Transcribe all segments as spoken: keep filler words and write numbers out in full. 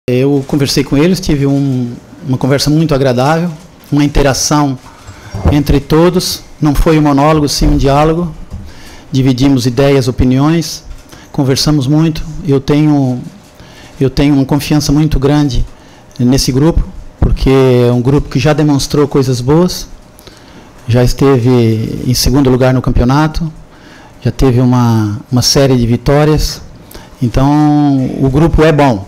Eu conversei com eles, tive um, uma conversa muito agradável, uma interação entre todos, não foi um monólogo, sim um diálogo, dividimos ideias, opiniões, conversamos muito. Eu tenho, eu tenho uma confiança muito grande nesse grupo, porque é um grupo que já demonstrou coisas boas, já esteve em segundo lugar no campeonato, já teve uma, uma série de vitórias, então o grupo é bom.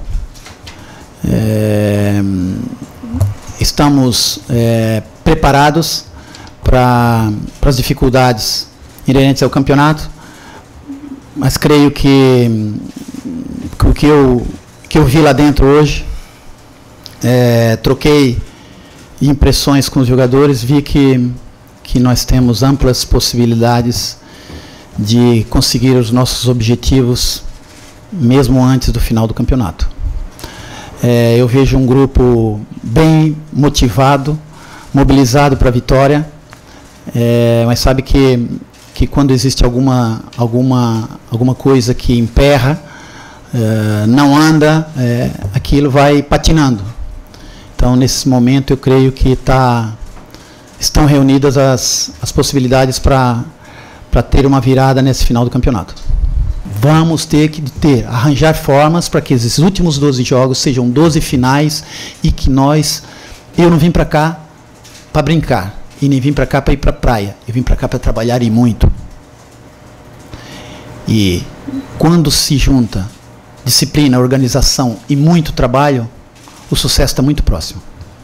É, estamos é, preparados para as dificuldades inerentes ao campeonato, mas creio que, que o que eu, que eu vi lá dentro hoje, é, troquei impressões com os jogadores, vi que, que nós temos amplas possibilidades de conseguir os nossos objetivos mesmo antes do final do campeonato. É, eu vejo um grupo bem motivado, mobilizado para a vitória, é, mas sabe que, que quando existe alguma, alguma, alguma coisa que emperra, é, não anda, é, aquilo vai patinando. Então, nesse momento, eu creio que tá, estão reunidas as, as possibilidades para para ter uma virada nesse final do campeonato. Vamos ter que ter, arranjar formas para que esses últimos doze jogos sejam doze finais e que nós, eu não vim para cá para brincar e nem vim para cá para ir para a praia, eu vim para cá para trabalhar e muito. E quando se junta disciplina, organização e muito trabalho, o sucesso está muito próximo.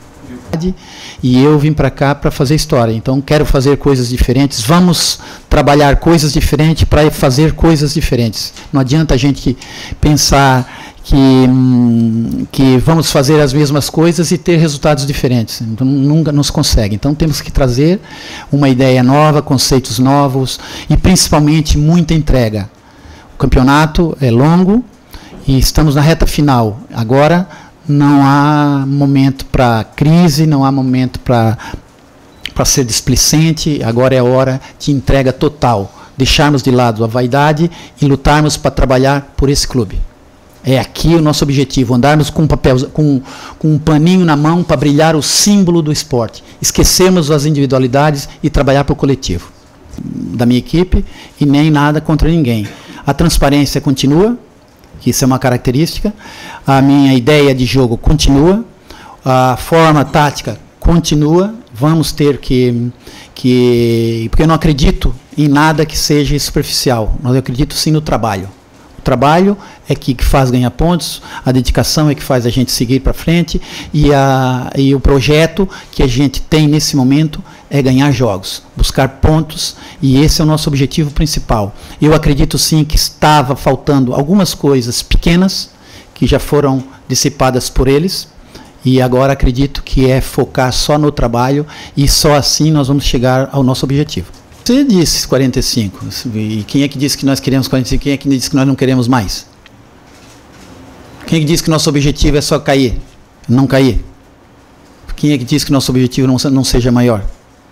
E eu vim para cá para fazer história, então quero fazer coisas diferentes, vamos trabalhar coisas diferentes para fazer coisas diferentes. Não adianta a gente pensar que, hum, que vamos fazer as mesmas coisas e ter resultados diferentes, então, nunca nos consegue. Então temos que trazer uma ideia nova, conceitos novos e principalmente muita entrega. O campeonato é longo e estamos na reta final. Agora não há momento para crise, não há momento para para ser displicente, agora é a hora de entrega total, deixarmos de lado a vaidade e lutarmos para trabalhar por esse clube. É aqui o nosso objetivo, andarmos com um, papel, com, com um paninho na mão para brilhar o símbolo do esporte, esquecermos as individualidades e trabalhar para o coletivo da minha equipe e nem nada contra ninguém. A transparência continua, que isso é uma característica, a minha ideia de jogo continua, a forma tática continua, vamos ter que, que... porque eu não acredito em nada que seja superficial, mas eu acredito sim no trabalho. O trabalho é que, que faz ganhar pontos, a dedicação é que faz a gente seguir para frente, e, a, e o projeto que a gente tem nesse momento é ganhar jogos, buscar pontos, e esse é o nosso objetivo principal. Eu acredito sim que estava faltando algumas coisas pequenas, que já foram dissipadas por eles, e agora acredito que é focar só no trabalho, e só assim nós vamos chegar ao nosso objetivo. Você disse quarenta e cinco, e quem é que disse que nós queremos quarenta e cinco? Quem é que disse que nós não queremos mais? Quem é que disse que nosso objetivo é só cair, não cair? Quem é que disse que nosso objetivo não, não seja maior?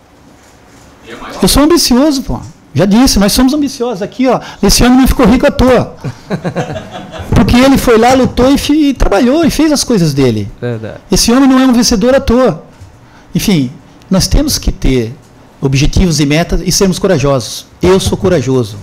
Eu sou ambicioso, pô. Já disse, nós somos ambiciosos. Aqui, ó, esse homem não ficou rico à toa. Porque ele foi lá, lutou e, e trabalhou e fez as coisas dele. Verdade. Esse homem não é um vencedor à toa. Enfim, nós temos que ter objetivos e metas e sermos corajosos. Eu sou corajoso.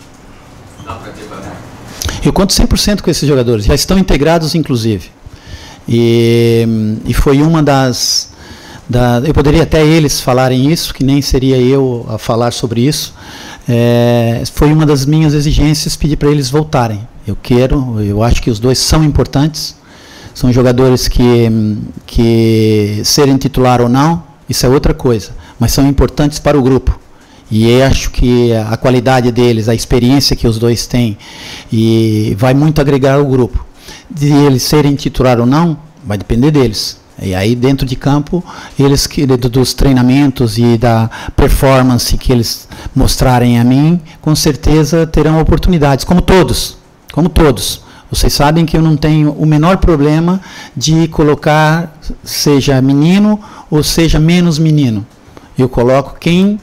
Eu conto cem por cento com esses jogadores. Já estão integrados, inclusive. E, e foi uma das... Da, eu poderia até eles falarem isso, que nem seria eu a falar sobre isso. É, foi uma das minhas exigências pedir para eles voltarem. Eu quero, eu acho que os dois são importantes, são jogadores que, que serem titular ou não, isso é outra coisa, mas são importantes para o grupo. E eu acho que a qualidade deles, a experiência que os dois têm, e vai muito agregar ao grupo. De eles serem titular ou não, vai depender deles. E aí dentro de campo, eles que dos treinamentos e da performance que eles mostrarem a mim, com certeza terão oportunidades, como todos, como todos. Vocês sabem que eu não tenho o menor problema de colocar, seja menino ou seja menos menino. Eu coloco quem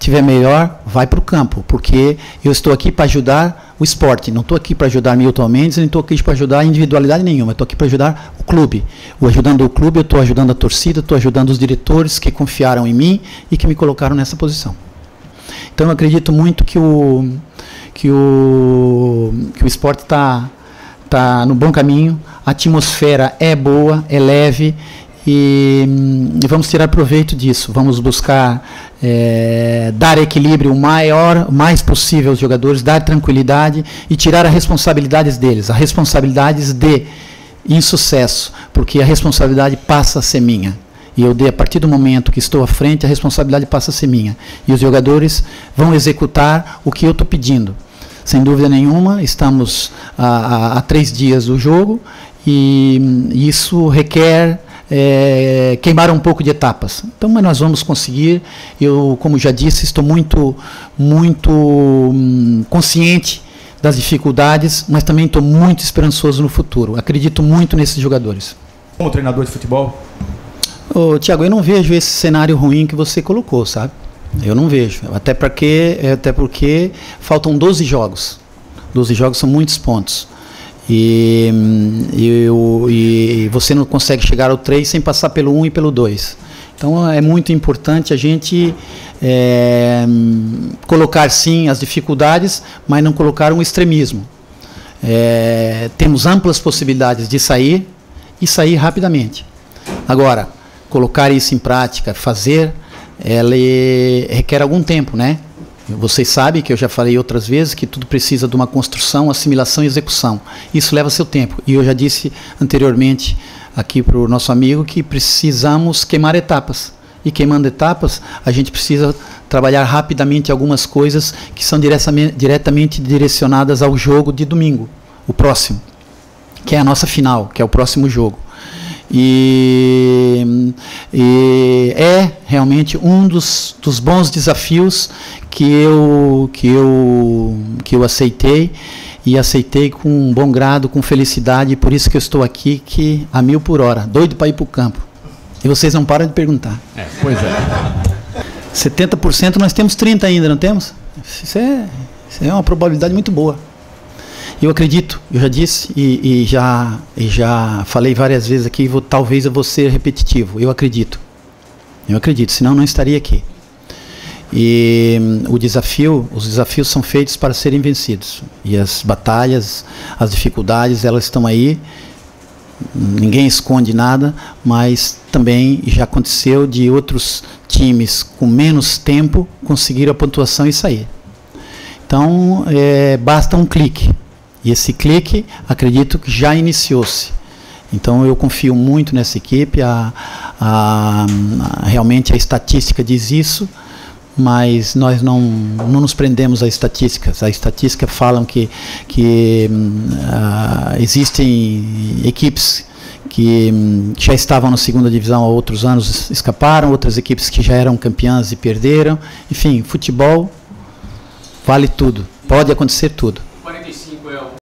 tiver melhor, vai para o campo, porque eu estou aqui para ajudar o esporte, não estou aqui para ajudar Milton Mendes, nem estou aqui para ajudar a individualidade nenhuma, estou aqui para ajudar o clube. O ajudando o clube, eu estou ajudando a torcida, estou ajudando os diretores que confiaram em mim e que me colocaram nessa posição. Então eu acredito muito que o, que o, que o esporte está tá no bom caminho, a atmosfera é boa, é leve, e, e vamos tirar proveito disso, vamos buscar é, dar equilíbrio o maior, o mais possível aos jogadores, dar tranquilidade e tirar as responsabilidades deles, as responsabilidades de insucesso, porque a responsabilidade passa a ser minha. E eu dei, a partir do momento que estou à frente, a responsabilidade passa a ser minha. E os jogadores vão executar o que eu estou pedindo. Sem dúvida nenhuma, estamos a, a, a três dias do jogo e isso requer é, queimar um pouco de etapas. Então, mas nós vamos conseguir. Eu, como já disse, estou muito, muito hum, consciente das dificuldades, mas também estou muito esperançoso no futuro. Acredito muito nesses jogadores. Como treinador de futebol? Ô, Tiago, eu não vejo esse cenário ruim que você colocou, sabe? Eu não vejo. Até porque, até porque faltam doze jogos. doze jogos são muitos pontos. E, e, e você não consegue chegar ao três sem passar pelo um e pelo dois. Então é muito importante a gente é, colocar sim as dificuldades, mas não colocar um extremismo. É, temos amplas possibilidades de sair e sair rapidamente. Agora, colocar isso em prática, fazer, ela requer algum tempo, né? Vocês sabem que eu já falei outras vezes que tudo precisa de uma construção, assimilação e execução. Isso leva seu tempo. E eu já disse anteriormente aqui para o nosso amigo que precisamos queimar etapas. E queimando etapas, a gente precisa trabalhar rapidamente algumas coisas que são diretamente, diretamente direcionadas ao jogo de domingo, o próximo, que é a nossa final, que é o próximo jogo. E, e é realmente um dos, dos bons desafios que eu, que, eu, que eu aceitei, e aceitei com um bom grado, com felicidade, e por isso que eu estou aqui que, a mil por hora, doido para ir para o campo. E vocês não param de perguntar. É, pois é. setenta por cento nós temos trinta ainda, não temos? Isso é, isso é uma probabilidade muito boa. Eu acredito, eu já disse e, e, já, e já falei várias vezes aqui, vou, talvez eu vou ser repetitivo, eu acredito. Eu acredito, senão não estaria aqui. E o desafio, os desafios são feitos para serem vencidos. E as batalhas, as dificuldades, elas estão aí. Ninguém esconde nada, mas também já aconteceu de outros times com menos tempo conseguir a pontuação e sair. Então, é, basta um clique. E esse clique, acredito que já iniciou-se. Então, eu confio muito nessa equipe. A, a, a, realmente, a estatística diz isso, mas nós não, não nos prendemos a estatísticas. A estatística falam que, que uh, existem equipes que um, já estavam na segunda divisão há outros anos, escaparam, outras equipes que já eram campeãs e perderam. Enfim, futebol vale tudo, pode acontecer tudo.